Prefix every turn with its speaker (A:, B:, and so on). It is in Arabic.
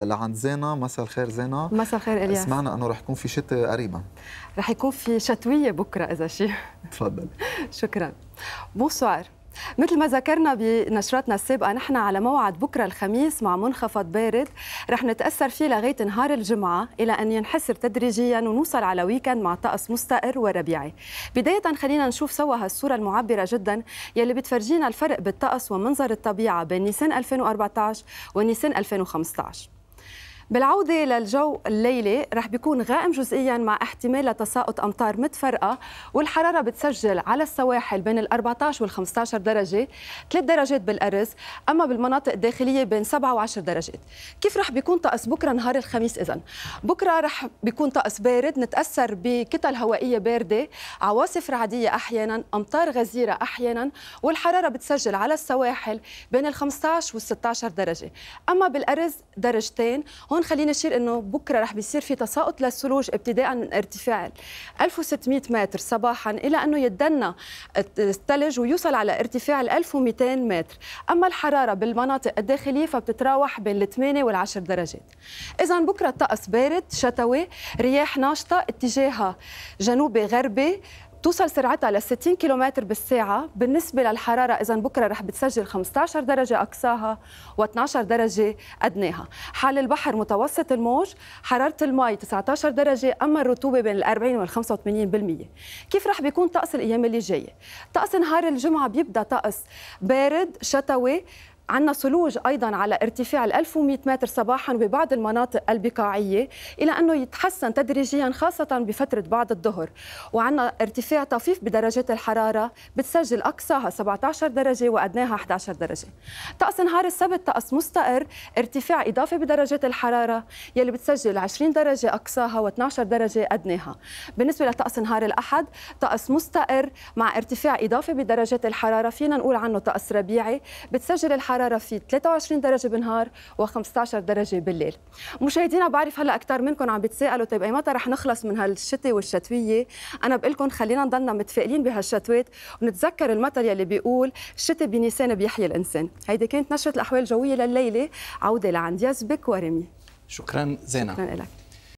A: لعند زينة. مساء الخير زينة.
B: مساء الخير الياس.
A: سمعنا انه رح يكون في شتاء قريبا.
B: رح يكون في شتويه بكره اذا شيء.
A: تفضل.
B: شكرا. بونسوار. مثل ما ذكرنا بنشرتنا السابقة، نحن على موعد بكرة الخميس مع منخفض بارد رح نتأثر فيه لغاية نهار الجمعة إلى أن ينحسر تدريجيا ونوصل على ويكند مع طقس مستقر وربيعي. بداية خلينا نشوف سوا هالصورة المعبرة جدا يلي بتفرجينا الفرق بالطقس ومنظر الطبيعة بين نيسان 2014 ونيسان 2015. بالعودة للجو الليلي رح بيكون غائم جزئيا مع احتمال لتساقط أمطار متفرقة، والحرارة بتسجل على السواحل بين ال 14 وال 15 درجة، 3 درجات بالأرز، أما بالمناطق الداخلية بين 7 و 10 درجات. كيف رح بيكون طقس بكرة نهار الخميس إذن؟ بكرة رح بيكون طقس بارد، نتأثر بكتل هوائية باردة، عواصف رعدية أحيانا، أمطار غزيرة أحيانا، والحرارة بتسجل على السواحل بين ال 15 وال 16 درجة. أما بالأرز درجتين. هون خلينا نشير انه بكره رح بيصير في تساقط للثلوج ابتداء من ارتفاع 1600 متر صباحا الى انه يتدنى الثلج ويوصل على ارتفاع 1200 متر، اما الحراره بالمناطق الداخليه فبتتراوح بين ال 8 وال 10 درجات. اذا بكره الطقس بارد شتوي، رياح ناشطه اتجاهها جنوبي غربي توصل سرعتها ل 60 كيلومتر بالساعة. بالنسبة للحرارة إذا بكرة رح بتسجل 15 درجة أقصاها و12 درجة أدناها. حال البحر متوسط الموج، حرارة الماء 19 درجة، أما الرطوبة بين ال 40 وال 85%. كيف رح بيكون طقس الأيام اللي جاية؟ طقس نهار الجمعة بيبدأ طقس بارد شتوي، عندنا ثلوج أيضاً على ارتفاع 1100 متر صباحاً ببعض المناطق البقاعية إلى أنه يتحسن تدريجياً خاصة بفترة بعد الظهر، وعندنا ارتفاع طفيف بدرجات الحرارة بتسجل أقصاها 17 درجة وأدناها 11 درجة. طقس نهار السبت طقس مستقر، ارتفاع إضافي بدرجات الحرارة يلي بتسجل 20 درجة أقصاها و12 درجة أدناها. بالنسبة لطقس نهار الأحد طقس مستقر مع ارتفاع إضافي بدرجات الحرارة، فينا نقول عنه طقس ربيعي، بتسجل الحرارة في 23 درجة بالنهار و15 درجة بالليل. مشاهدينا بعرف هلا أكثر منكم عم بتسائلوا طيب أي متى رح نخلص من هالشتاء والشتوية؟ أنا بقول لكم خلينا نضلنا متفائلين بهالشتوات ونتذكر المثل يلي بيقول الشتاء بنيسان بيحيي الإنسان. هيدي كانت نشرة الأحوال الجوية لليلة، عودة لعند يزبك ورمي.
C: شكرا زينة.
B: شكرا لك.